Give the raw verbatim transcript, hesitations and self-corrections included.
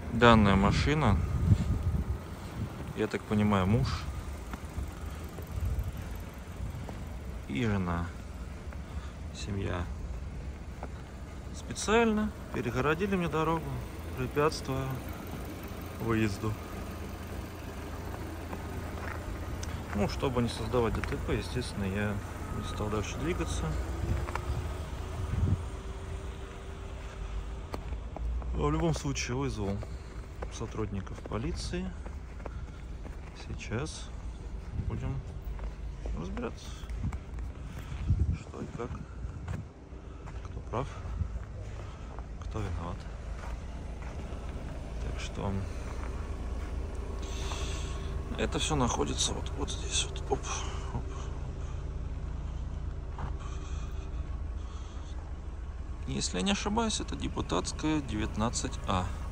Данная машина, я так понимаю, муж и жена, семья, специально перегородили мне дорогу, препятствуя выезду. Ну, чтобы не создавать ДТП, естественно, я не стал дальше двигаться. Но в любом случае вызвал сотрудников полиции. Сейчас будем разбираться, что и как, кто прав, кто виноват. Так что это все находится вот, вот здесь вот. Оп, оп, оп. Если я не ошибаюсь, это Депутатская, девятнадцать А.